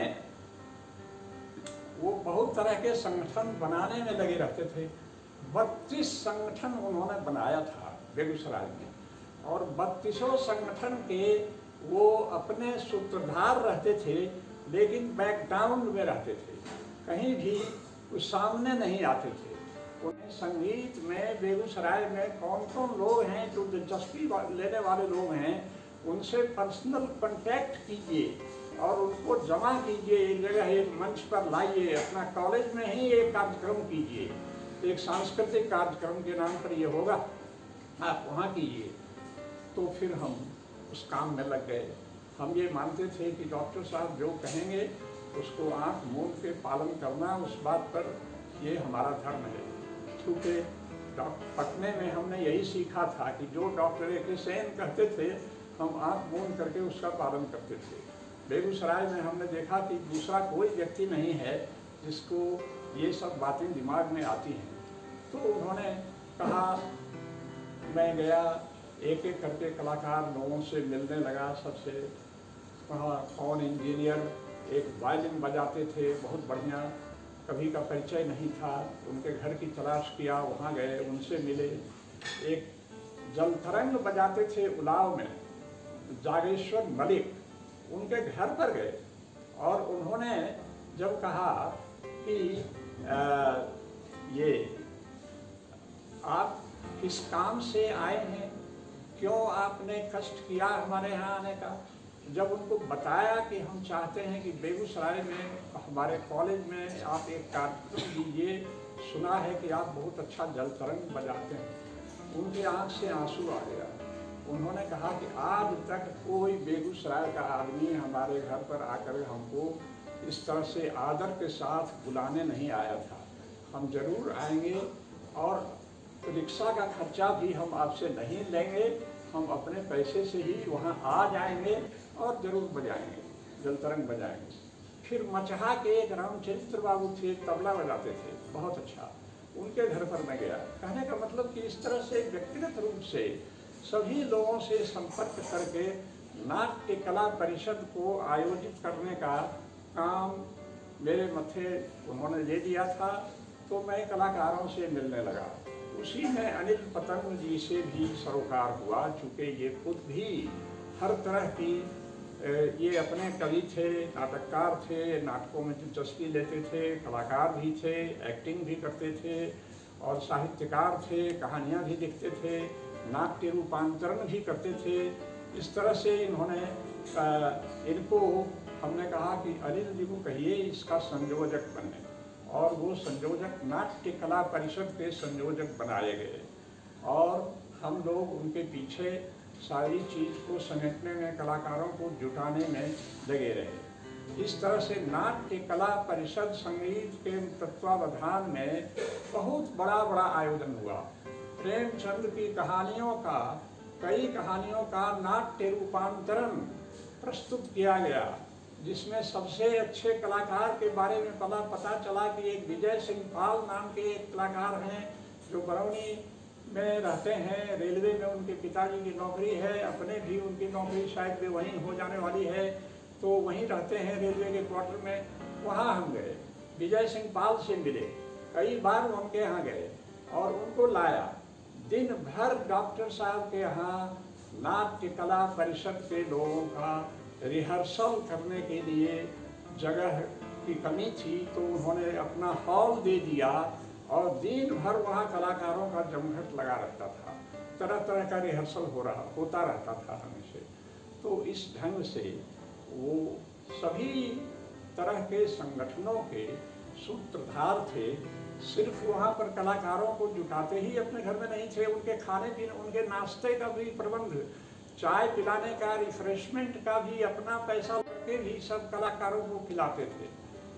वो बहुत तरह के संगठन बनाने में लगे रहते थे। बत्तीस संगठन उन्होंने बनाया था बेगूसराय में, और बत्तीसों संगठन के वो अपने सूत्रधार रहते थे, लेकिन बैकग्राउंड में रहते थे, कहीं भी वो सामने नहीं आते थे। उन्हें संगीत में बेगूसराय में कौन कौन लोग हैं जो दिलचस्पी लेने वाले लोग हैं, उनसे पर्सनल कांटेक्ट कीजिए, और उनको जमा कीजिए, एक जगह एक मंच पर लाइए, अपना कॉलेज में ही एक कार्यक्रम कीजिए, एक सांस्कृतिक कार्यक्रम के नाम पर ये होगा, आप वहाँ कीजिए। तो फिर हम उस काम में लग गए। हम ये मानते थे कि डॉक्टर साहब जो कहेंगे उसको आँख मूंद के पालन करना, उस बात पर ये हमारा धर्म है। क्योंकि पटने में हमने यही सीखा था कि जो डॉक्टर ए के सेन कहते थे हम आँख मूंद करके उसका पालन करते थे। बेगूसराय में हमने देखा कि दूसरा कोई व्यक्ति नहीं है जिसको ये सब बातें दिमाग में आती हैं। तो उन्होंने कहा, मैं गया, एक एक करके कलाकार लोगों से मिलने लगा, सबसे कहा कौन इंजीनियर, एक वायलिन बजाते थे बहुत बढ़िया, कभी का परिचय नहीं था, उनके घर की तलाश किया, वहाँ गए, उनसे मिले। एक जलतरंग बजाते थे उलाव में, जागेश्वर मलिक, उनके घर पर गए और उन्होंने जब कहा कि आ, ये आप किस काम से आए हैं, क्यों आपने कष्ट किया हमारे यहाँ आने का, जब उनको बताया कि हम चाहते हैं कि बेगूसराय में हमारे कॉलेज में आप एक कार्यक्रम दीजिए, सुना है कि आप बहुत अच्छा जलतरंग बजाते हैं, उनकी आँख से आंसू आ गया। उन्होंने कहा कि आज तक कोई बेगूसराय का आदमी हमारे घर पर आकर हमको इस तरह से आदर के साथ बुलाने नहीं आया था। हम जरूर आएंगे और रिक्शा का खर्चा भी हम आपसे नहीं लेंगे, हम अपने पैसे से ही वहाँ आ जाएंगे और जरूर बजाएंगे, जलतरंग बजाएंगे। फिर मचहा के एक रामचरित्र बाबू थे, तबला बजाते थे बहुत अच्छा, उनके घर पर मैं गया। कहने का मतलब कि इस तरह से व्यक्तिगत रूप से सभी लोगों से संपर्क करके नाट्य कला परिषद को आयोजित करने का काम मेरे मथे उन्होंने ले लिया था। तो मैं कलाकारों से मिलने लगा। उसी में अनिल पतंग जी से भी सरोकार हुआ, चूँकि ये खुद भी हर तरह की, ये अपने कवि थे, नाटककार थे, नाटकों में दिलचस्पी लेते थे, कलाकार भी थे, एक्टिंग भी करते थे और साहित्यकार थे, कहानियाँ भी लिखते थे, नाट्य रूपांतरण भी करते थे। इस तरह से इन्होंने आ, इनको हमने कहा कि अनिल जी को कहिए इसका संयोजक बने, और वो संयोजक नाट्य कला परिषद के संयोजक बनाए गए और हम लोग उनके पीछे सारी चीज़ को समेटने में, कलाकारों को जुटाने में लगे रहे। इस तरह से नाट्य कला परिषद संगीत के तत्वावधान में बहुत बड़ा बड़ा आयोजन हुआ। प्रेमचंद की कहानियों का, कई कहानियों का नाट्य रूपांतरण प्रस्तुत किया गया, जिसमें सबसे अच्छे कलाकार के बारे में पता पता चला कि एक विजय सिंह पाल नाम के एक कलाकार हैं जो बरौनी में रहते हैं, रेलवे में उनके पिताजी की नौकरी है, अपने भी उनकी नौकरी शायद भी वहीं हो जाने वाली है, तो वहीं रहते हैं रेलवे के क्वार्टर में। वहाँ हम गए, विजय सिंह पाल से मिले, कई बार उनके यहाँ गए और उनको लाया। दिन भर डॉक्टर साहब के यहाँ नाट्य कला परिषद के लोगों का रिहर्सल करने के लिए जगह की कमी थी, तो उन्होंने अपना हॉल दे दिया और दिन भर वहाँ कलाकारों का जमघट लगा रहता था, तरह तरह का रिहर्सल हो रहा होता रहता था हमेशा। तो इस ढंग से वो सभी तरह के संगठनों के सूत्रधार थे। सिर्फ वहाँ पर कलाकारों को जुटाते ही अपने घर में नहीं थे, उनके खाने पीने, उनके नाश्ते का भी प्रबंध, चाय पिलाने का, रिफ्रेशमेंट का भी अपना पैसा करके भी सब कलाकारों को खिलाते थे।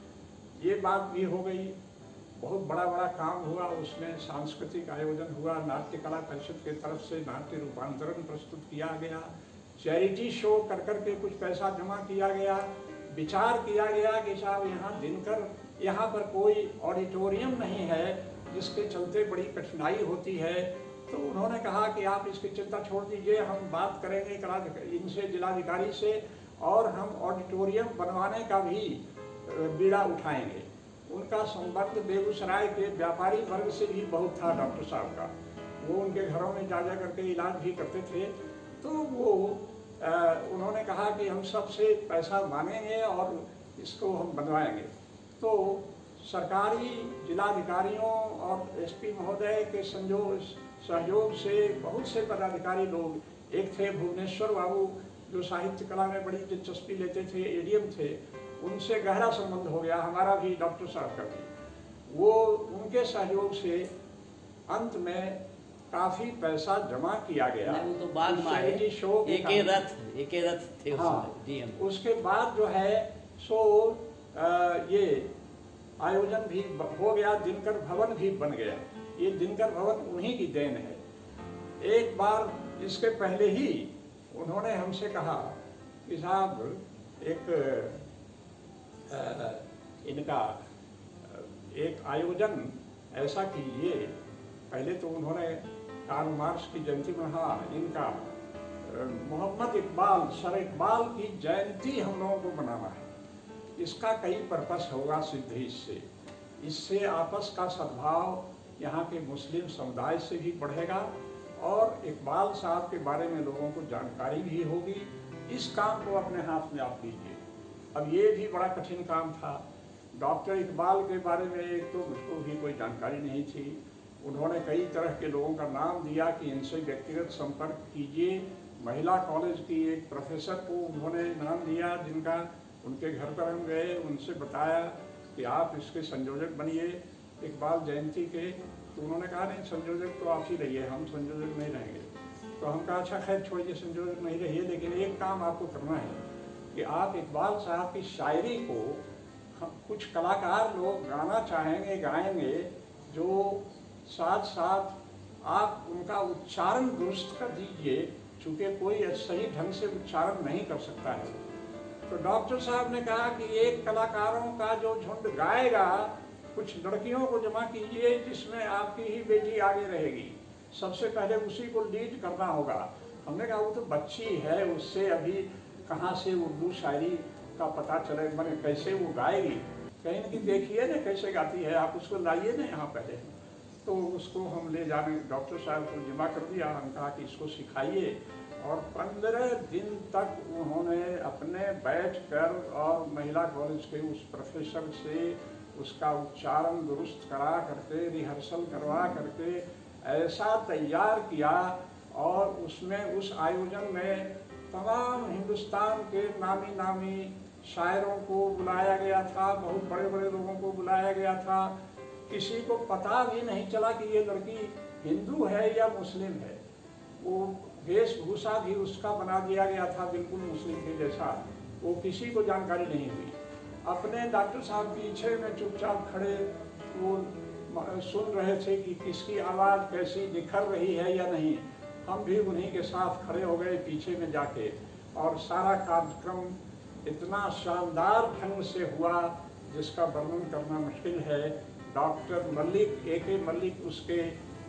ये बात भी हो गई। बहुत बड़ा बड़ा काम हुआ, उसमें सांस्कृतिक आयोजन हुआ, नाट्य कला परिषद के तरफ से नाट्य रूपांतरण प्रस्तुत किया गया, चैरिटी शो कर कर के कुछ पैसा जमा किया गया, विचार किया गया कि साहब यहाँ दिनकर यहाँ पर कोई ऑडिटोरियम नहीं है, जिसके चलते बड़ी कठिनाई होती है। तो उन्होंने कहा कि आप इसकी चिंता छोड़ दीजिए, हम बात करेंगे इनसे, जिलाधिकारी से, और हम ऑडिटोरियम बनवाने का भी बीड़ा उठाएंगे। उनका संबंध बेगूसराय के व्यापारी वर्ग से भी बहुत था डॉक्टर साहब का, वो उनके घरों में जा जा करके इलाज भी करते थे। तो वो आ, उन्होंने कहा कि हम सबसे पैसा मांगेंगे और इसको हम बनवाएंगे। तो सरकारी जिलाधिकारियों और एसपी महोदय के संजोग सहयोग से बहुत से पदाधिकारी लोग, एक थे भुवनेश्वर बाबू जो साहित्य कला में बड़ी दिलचस्पी लेते थे, एडीएम थे, उनसे गहरा संबंध हो गया हमारा भी, डॉक्टर साहब का भी। वो उनके सहयोग से अंत में काफी पैसा जमा किया गया। वो तो बाद में आए, शो एक ही रथ एक ही रथ थे उस हाँ, समय, डीएम। उसके बाद जो है सो आ, ये आयोजन भी हो गया, दिनकर भवन भी बन गया। ये दिनकर भवन उन्हीं की देन है। एक बार इसके पहले ही उन्होंने हमसे कहा कि साहब एक आ, इनका एक आयोजन ऐसा कीजिए। पहले तो उन्होंने कार्ल मार्क्स की जयंती में, हाँ, इनका मोहम्मद इकबाल, सर इकबाल की जयंती हम लोगों को मनाना है। इसका कई पर्पस होगा सिद्ध इससे इससे आपस का सद्भाव यहाँ के मुस्लिम समुदाय से भी बढ़ेगा और इकबाल साहब के बारे में लोगों को जानकारी भी होगी। इस काम को अपने हाथ में आप लीजिए। अब ये भी बड़ा कठिन काम था। डॉक्टर इकबाल के बारे में एक तो मुझको भी कोई जानकारी नहीं थी। उन्होंने कई तरह के लोगों का नाम दिया कि इनसे व्यक्तिगत संपर्क कीजिए। महिला कॉलेज की एक प्रोफेसर को उन्होंने नाम दिया, जिनका उनके घर पर हम गए, उनसे बताया कि आप इसके संयोजक बनिए इकबाल जयंती के। तो उन्होंने कहा नहीं, संयोजक तो आप ही रहिए, हम संयोजक नहीं रहेंगे। तो हम कहा अच्छा खैर छोड़िए, संयोजक नहीं रहिए, लेकिन एक काम आपको करना है कि आप इकबाल साहब की शायरी को कुछ कलाकार लोग गाना चाहेंगे, गाएंगे, जो साथ साथ आप उनका उच्चारण दुरुस्त कर दीजिए, चूँकि कोई सही ढंग से उच्चारण नहीं कर सकता है। तो डॉक्टर साहब ने कहा कि एक कलाकारों का जो झुंड गाएगा, कुछ लड़कियों को जमा कीजिए जिसमें आपकी ही बेटी आगे रहेगी, सबसे पहले उसी को लीड करना होगा। हमने कहा वो तो बच्ची है, उससे अभी कहाँ से उर्दू शायरी का पता चले, मैंने कैसे वो गाएगी। कहीं ना कहीं देखिए ना कैसे गाती है, आप उसको लाइए ना यहाँ पहले। तो उसको हम ले जाने डॉक्टर साहब को जमा कर दिया। हम कहा कि इसको सिखाइए और पंद्रह दिन तक उन्होंने अपने बैठकर और महिला कॉलेज के उस प्रोफेसर से उसका उच्चारण दुरुस्त करा करके, रिहर्सल करवा करके ऐसा तैयार किया। और उसमें उस आयोजन में तमाम हिंदुस्तान के नामी नामी शायरों को बुलाया गया था, बहुत बड़े बड़े लोगों को बुलाया गया था। किसी को पता भी नहीं चला कि ये लड़की हिंदू है या मुस्लिम है। वो वेशभूषा भी उसका बना दिया गया था बिल्कुल मुस्लिम के जैसा, वो किसी को जानकारी नहीं हुई। अपने डॉक्टर साहब पीछे में चुपचाप खड़े वो सुन रहे थे कि किसकी आवाज़ कैसी निखर रही है या नहीं। हम भी उन्हीं के साथ खड़े हो गए पीछे में जाके, और सारा कार्यक्रम इतना शानदार ढंग से हुआ जिसका वर्णन करना मुश्किल है। डॉक्टर मल्लिक, ए के मल्लिक उसके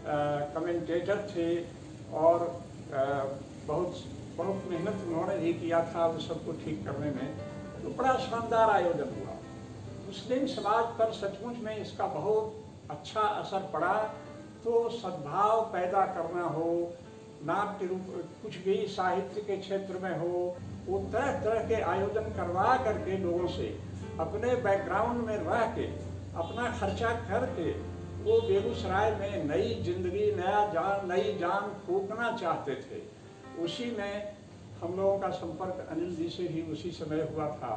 कमेंटेटर थे और आ, बहुत बहुत मेहनत उन्होंने भी किया था उस सबको ठीक करने में। तो बड़ा शानदार आयोजन हुआ। मुस्लिम समाज पर सचमुच में इसका बहुत अच्छा असर पड़ा। तो सद्भाव पैदा करना हो, नाट्य रूप कुछ भी साहित्य के क्षेत्र में हो, वो तरह तरह के आयोजन करवा करके लोगों से अपने बैकग्राउंड में रह के अपना खर्चा करके वो बेगूसराय में नई जिंदगी, नया जान, नई जान फूंकना चाहते थे। उसी में हम लोगों का संपर्क अनिल जी से भी उसी समय हुआ था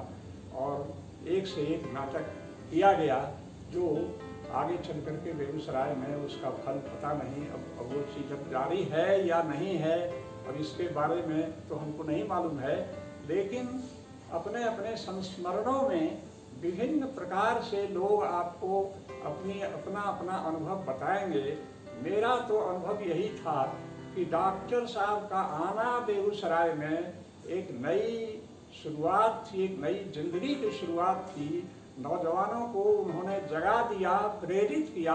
और एक से एक नाटक किया गया जो आगे चल करके बेगूसराय में उसका फल पता नहीं। अब, अब वो चीज़ अब जारी है या नहीं है, अब इसके बारे में तो हमको नहीं मालूम है। लेकिन अपने अपने संस्मरणों में विभिन्न प्रकार से लोग आपको अपनी अपना अपना अनुभव बताएंगे। मेरा तो अनुभव यही था कि डॉक्टर साहब का आना बेगूसराय में एक नई शुरुआत थी, एक नई जिंदगी की शुरुआत थी। नौजवानों को उन्होंने जगा दिया, प्रेरित किया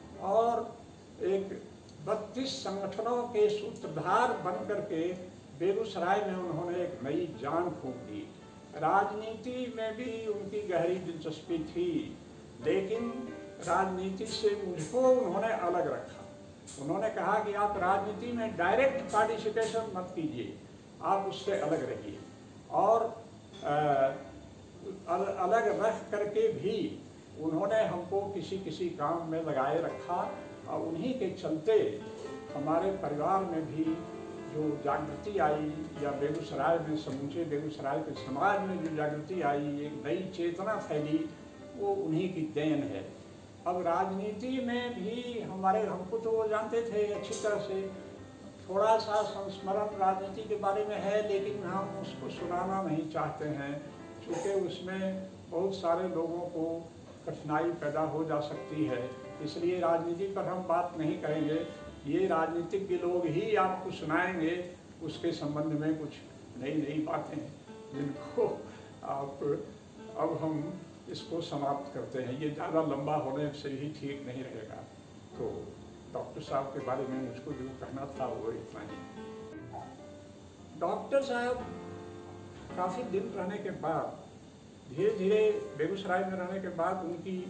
और एक बत्तीस संगठनों के सूत्रधार बन करके बेगूसराय में उन्होंने एक नई जान फूंक दी। राजनीति में भी उनकी गहरी दिलचस्पी थी, लेकिन राजनीति से मुझको उन्होंने अलग रखा। उन्होंने कहा कि आप राजनीति में डायरेक्ट पार्टिसिपेशन मत कीजिए, आप उससे अलग रहिए। और आ, अल, अलग रख करके भी उन्होंने हमको किसी किसी काम में लगाए रखा और उन्हीं के चलते हमारे परिवार में भी जो जागृति आई, या बेगूसराय में समूचे बेगूसराय के समाज में जो जागृति आई, एक नई चेतना फैली, वो उन्हीं की देन है। अब राजनीति में भी हमारे, हमको तो वो जानते थे अच्छी तरह से, थोड़ा सा संस्मरण राजनीति के बारे में है, लेकिन हम उसको सुनाना नहीं चाहते हैं, क्योंकि उसमें बहुत सारे लोगों को कठिनाई पैदा हो जा सकती है। इसलिए राजनीति पर हम बात नहीं करेंगे। ये राजनीतिज्ञ लोग ही आपको सुनाएंगे उसके संबंध में कुछ नई नई बातें, जिनको आप, अब हम इसको समाप्त करते हैं। ये ज़्यादा लंबा होने से ही ठीक नहीं रहेगा। तो डॉक्टर साहब के बारे में मुझको जो कहना था वो इतना ही। डॉक्टर साहब काफ़ी दिन रहने के बाद, धीरे धीरे बेगूसराय में रहने के बाद उनकी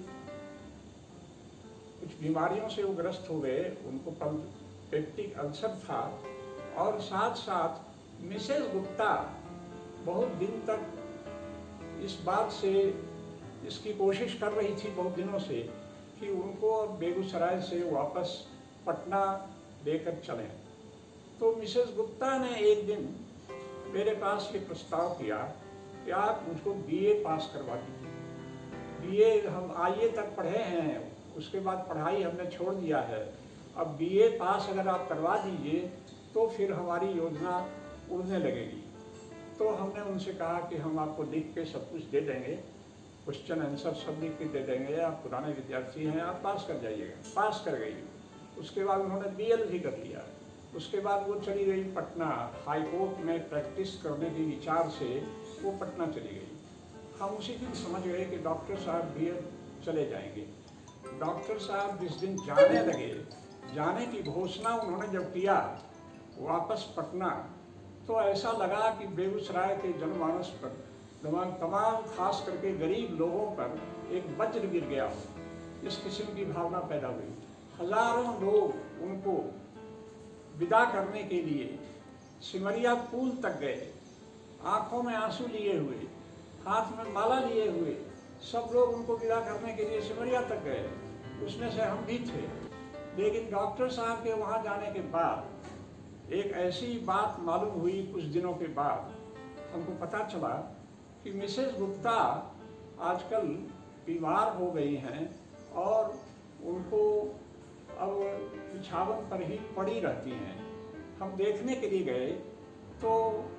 कुछ बीमारियों से वो ग्रस्त हो गए। उनको पेप्टिक अल्सर था, और साथ साथ मिसेस गुप्ता बहुत दिन तक इस बात से, इसकी कोशिश कर रही थी बहुत दिनों से कि उनको बेगूसराय से वापस पटना लेकर चलें। तो मिसेस गुप्ता ने एक दिन मेरे पास ये प्रस्ताव किया कि आप मुझको बीए पास करवा दीजिए। बीए हम आईए तक पढ़े हैं, उसके बाद पढ़ाई हमने छोड़ दिया है। अब बीए पास अगर आप करवा दीजिए तो फिर हमारी योजना उड़ने लगेगी। तो हमने उनसे कहा कि हम आपको लिख के सब कुछ दे देंगे, क्वेश्चन आंसर सब लिख के दे देंगे, आप पुराने विद्यार्थी हैं, आप पास कर जाइएगा। पास कर गई। उसके बाद उन्होंने बीएल भी कर लिया। उसके बाद वो चली गई पटना, हाई कोर्ट में प्रैक्टिस करने के विचार से वो पटना चली गई। हम उसी दिन समझ गए कि डॉक्टर साहब बीएल चले जाएंगे। डॉक्टर साहब जिस दिन जाने लगे, जाने की घोषणा उन्होंने जब किया वापस पटना, तो ऐसा लगा कि बेगूसराय के जनमानस पर, तमाम खास करके गरीब लोगों पर एक वज्र गिर गया हो, इस किस्म की भावना पैदा हुई। हजारों लोग उनको विदा करने के लिए सिमरिया पुल तक गए, आंखों में आंसू लिए हुए, हाथ में माला लिए हुए, सब लोग उनको विदा करने के लिए सिमरिया तक गए। उसमें से हम भी थे। लेकिन डॉक्टर साहब के वहाँ जाने के बाद एक ऐसी बात मालूम हुई, कुछ दिनों के बाद हमको पता चला कि मिसेस गुप्ता आजकल बीमार हो गई हैं और उनको अब बिछावन पर ही पड़ी रहती हैं। हम देखने के लिए गए तो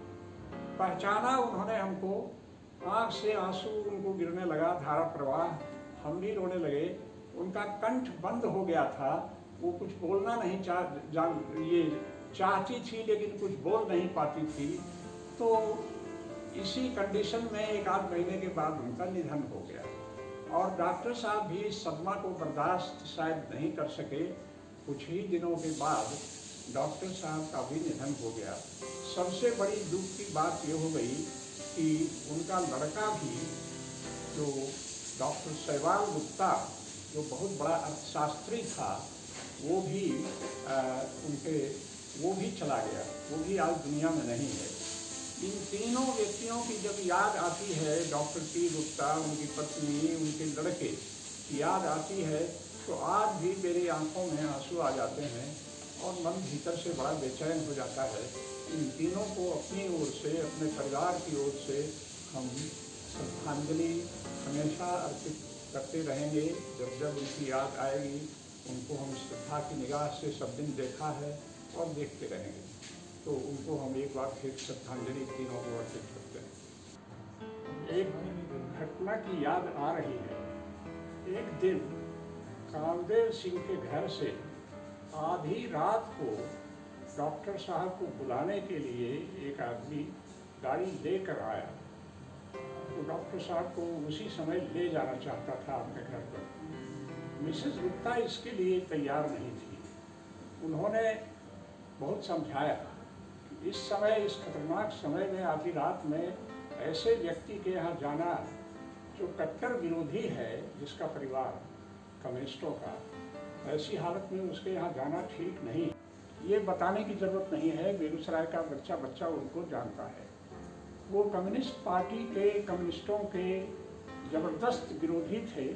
पहचाना उन्होंने हमको, आँख से आंसू उनको गिरने लगा, धारा प्रवाह, हम भी रोने लगे। उनका कंठ बंद हो गया था, वो कुछ बोलना नहीं चाह जान ये चाहती थी लेकिन कुछ बोल नहीं पाती थी। तो इसी कंडीशन में एक आध महीने के बाद उनका निधन हो गया। और डॉक्टर साहब भी इस सदमा को बर्दाश्त शायद नहीं कर सके। कुछ ही दिनों के बाद डॉक्टर साहब का भी निधन हो गया। सबसे बड़ी दुख की बात ये हो गई कि उनका लड़का भी, जो डॉक्टर शैवाल गुप्ता, जो बहुत बड़ा अर्थशास्त्री था, वो भी आ, उनके वो भी चला गया, वो भी आज दुनिया में नहीं है। इन तीनों व्यक्तियों की जब याद आती है, डॉक्टर टी गुप्ता, उनकी पत्नी, उनके लड़के की याद आती है, तो आज भी मेरी आंखों में आंसू आ जाते हैं और मन भीतर से बड़ा बेचैन हो जाता है। इन तीनों को अपनी ओर से, अपने परिवार की ओर से हम श्रद्धांजलि हमेशा अर्पित करते रहेंगे। जब जब उनकी याद आएगी, उनको हम श्रद्धा की निगाह से सब दिन देखा है और देखते रहेंगे। तो उनको हम एक बार फिर श्रद्धांजलि तीनों को अर्पित करते हैं। एक घटना की याद आ रही है। एक दिन कामदेव सिंह के घर से आधी रात को डॉक्टर साहब को बुलाने के लिए एक आदमी गाड़ी लेकर आया। तो डॉक्टर साहब को उसी समय ले जाना चाहता था अपने घर पर। मिसेस गुप्ता इसके लिए तैयार नहीं थी। उन्होंने बहुत समझाया कि इस समय, इस खतरनाक समय में, आधी रात में ऐसे व्यक्ति के यहाँ जाना जो कट्टर विरोधी है, जिसका परिवार कम्युनिस्टों का, ऐसी हालत में उसके यहाँ जाना ठीक नहीं। ये बताने की ज़रूरत नहीं है, बेगूसराय का बच्चा बच्चा उनको जानता है। वो कम्युनिस्ट पार्टी के, कम्युनिस्टों के ज़बरदस्त विरोधी थे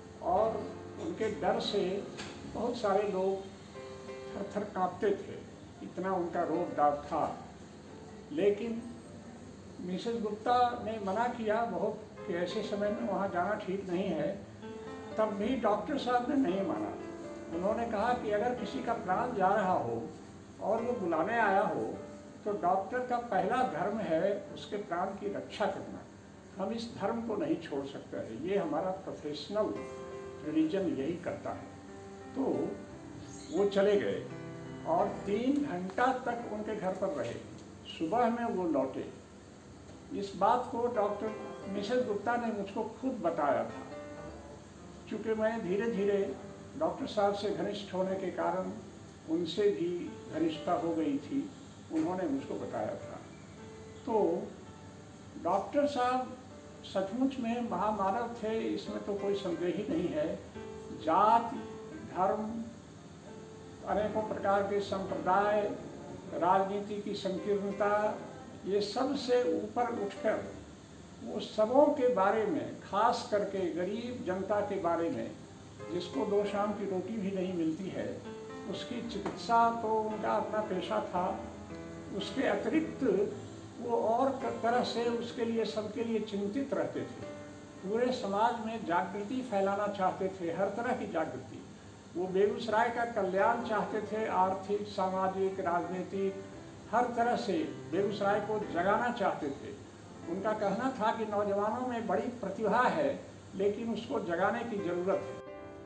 और उनके डर से बहुत सारे लोग थर थर काँपते थे। इतना उनका रोक डाक था। लेकिन मिसेस गुप्ता ने मना किया बहुत कि ऐसे समय में वहाँ जाना ठीक नहीं है। तब भी डॉक्टर साहब ने नहीं माना। उन्होंने कहा कि अगर किसी का प्राण जा रहा हो और वो बुलाने आया हो तो डॉक्टर का पहला धर्म है उसके प्राण की रक्षा करना। हम इस धर्म को नहीं छोड़ सकते हैं, ये हमारा प्रोफेशनल रिलीजन यही करता है। तो वो चले गए और तीन घंटा तक उनके घर पर रहे। सुबह में वो लौटे। इस बात को डॉक्टर मिसेस गुप्ता ने मुझको खुद बताया था। चूँकि मैं धीरे धीरे डॉक्टर साहब से घनिष्ठ होने के कारण उनसे भी घनिष्ठता हो गई थी, उन्होंने मुझको बताया था। तो डॉक्टर साहब सचमुच में महामानव थे, इसमें तो कोई संदेह ही नहीं है। जात, धर्म, अनेकों प्रकार के संप्रदाय, राजनीति की संकीर्णता, ये सब से ऊपर उठकर वो सबों के बारे में, खास करके गरीब जनता के बारे में, जिसको दो शाम की रोटी भी नहीं मिलती है, उसकी चिकित्सा तो उनका अपना पेशा था। उसके अतिरिक्त वो और तरह से उसके लिए, सबके लिए चिंतित रहते थे। पूरे समाज में जागृति फैलाना चाहते थे, हर तरह की जागृति। वो बेगूसराय का कल्याण चाहते थे, आर्थिक, सामाजिक, राजनीतिक, हर तरह से बेगूसराय को जगाना चाहते थे। उनका कहना था कि नौजवानों में बड़ी प्रतिभा है लेकिन उसको जगाने की जरूरत है।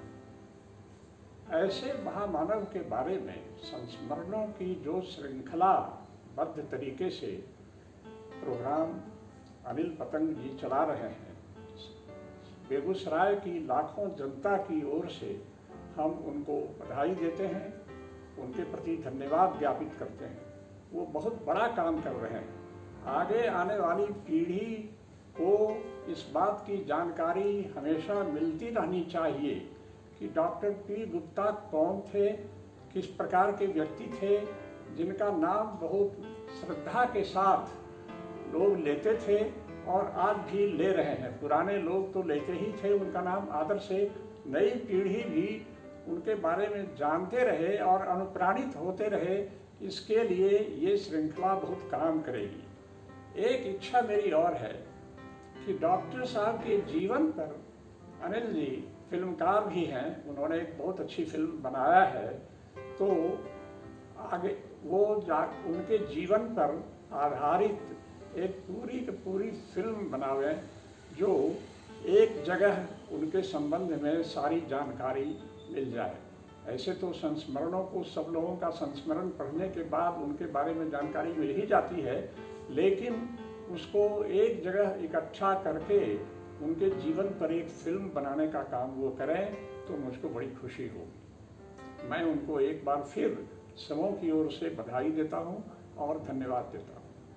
ऐसे महामानव के बारे में संस्मरणों की जो श्रृंखला बद्ध तरीके से प्रोग्राम अनिल पतंग जी चला रहे हैं, बेगूसराय की लाखों जनता की ओर से हम उनको बधाई देते हैं, उनके प्रति धन्यवाद ज्ञापित करते हैं। वो बहुत बड़ा काम कर रहे हैं। आगे आने वाली पीढ़ी को इस बात की जानकारी हमेशा मिलती रहनी चाहिए कि डॉक्टर पी गुप्ता कौन थे, किस प्रकार के व्यक्ति थे, जिनका नाम बहुत श्रद्धा के साथ लोग लेते थे और आज भी ले रहे हैं। पुराने लोग तो लेते ही थे उनका नाम आदर से, नई पीढ़ी भी उनके बारे में जानते रहे और अनुप्राणित होते रहे। इसके लिए ये श्रृंखला बहुत काम करेगी। एक इच्छा मेरी और है कि डॉक्टर साहब के जीवन पर, अनिल जी फिल्मकार भी हैं, उन्होंने एक बहुत अच्छी फिल्म बनाया है, तो आगे वो जा उनके जीवन पर आधारित एक पूरी की पूरी फिल्म बनावे जो एक जगह उनके संबंध में सारी जानकारी मिल जाए। ऐसे तो संस्मरणों को सब लोगों का संस्मरण पढ़ने के बाद उनके बारे में जानकारी मिल ही जाती है, लेकिन उसको एक जगह इकट्ठा करके उनके जीवन पर एक फिल्म बनाने का काम वो करें तो मुझको बड़ी खुशी होगी। मैं उनको एक बार फिर सबों की ओर से बधाई देता हूँ और धन्यवाद देता हूँ।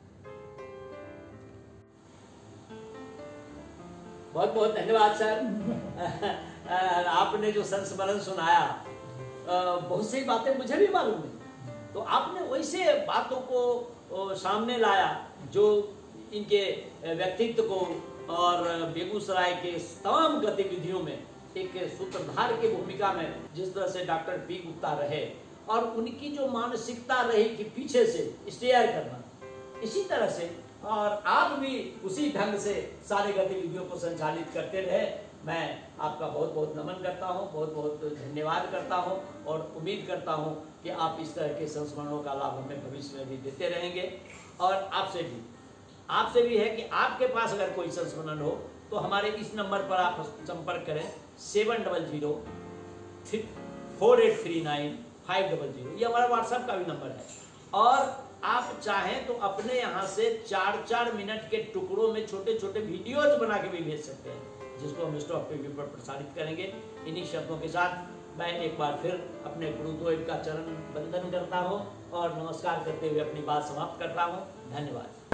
बहुत बहुत धन्यवाद सर। आपने जो संस्मरण सुनाया, बहुत सी बातें मुझे भी मालूम नहीं, तो आपने वैसे बातों को सामने लाया जो इनके व्यक्तित्व को और बेगूसराय के तमाम गतिविधियों में एक सूत्रधार की भूमिका में जिस तरह से डॉक्टर पी गुप्ता रहे और उनकी जो मानसिकता रही कि पीछे से स्टेयर करना, इसी तरह से और आप भी उसी ढंग से सारे गतिविधियों को संचालित करते रहे। मैं आपका बहुत बहुत नमन करता हूं, बहुत बहुत धन्यवाद करता हूं और उम्मीद करता हूं कि आप इस तरह के संस्मरणों का लाभ हमें भविष्य में भी देते रहेंगे। और आपसे भी आपसे भी है कि आपके पास अगर कोई संस्मरण हो तो हमारे इस नंबर पर आप संपर्क करें, seven double zero three four eight three nine five double zero, ये हमारा व्हाट्सएप का भी नंबर है। और आप चाहें तो अपने यहाँ से चार चार मिनट के टुकड़ों में छोटे छोटे वीडियोज बना के भी भेज सकते हैं, जिसको हम स्टॉक टीवी पर प्रसारित करेंगे। इन्हीं शब्दों के साथ मैं एक बार फिर अपने गुरुद्वैत का चरण बंदन करता हूँ और नमस्कार करते हुए अपनी बात समाप्त करता हूँ। धन्यवाद।